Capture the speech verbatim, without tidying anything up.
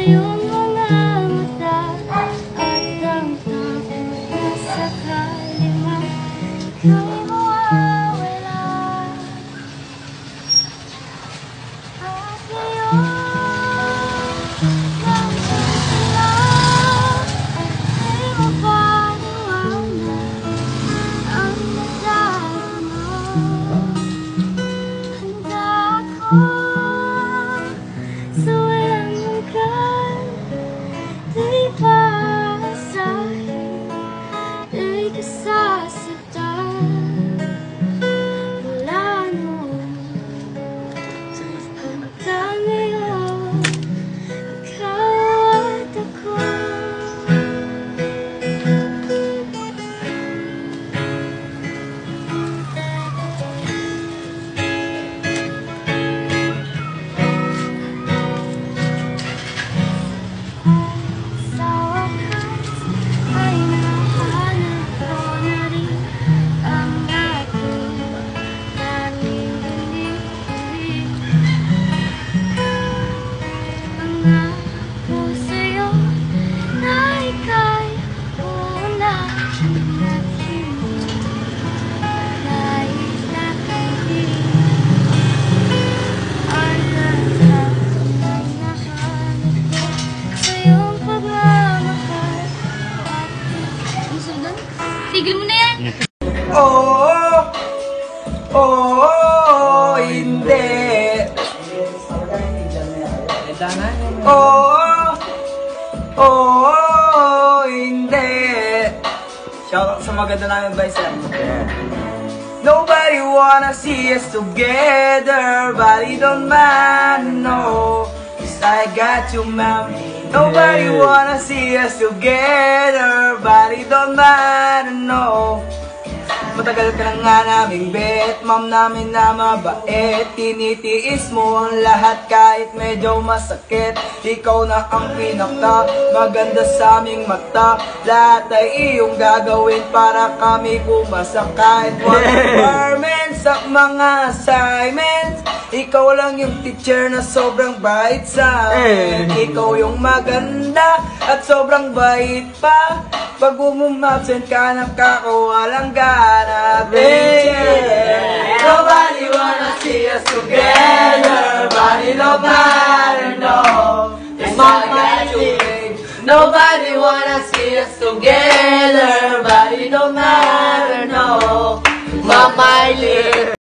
iyong mga mata at ang takot na sakali man ika'y mawawala. At ngayon sa walang hanggan, di paasahin, di kasasaktan. Mula noon hanggang ngayon, ikaw at ako. Ako sa'yo na ika'y uunahin at hindi nais na kaibigin. Ang ganda ng nahanap ko sa iyong pagmamahal. Ang sundan? Tigil mo na yan! Oo, oo, hindi. Oo, oo, hindi. Shoutout sa maganda namin ba isa? Nobody wanna see us together, but it don't matter, no. 'Cause I got you, ma'am. Nobody wanna see us together, but it don't matter, no. Matagal ka na nga naming bet, ma'am namin na mabait. Tinitiis mo ang lahat kahit medyo masakit. Ikaw na ang pinaka maganda sa aming mata. Lahat ay iyong gagawin para kami pumasa. Kahit walang requirements sa mga assignments, ikaw lang yung teacher na sobrang bait sa amin. Ikaw yung maganda at sobrang bait pa. Pag umumabsent ka, nakakawalang gana, teacher. Nobody wanna see us together, but it don't matter, no. It's not that you think. Nobody wanna see us together, but it don't matter, no. Mama,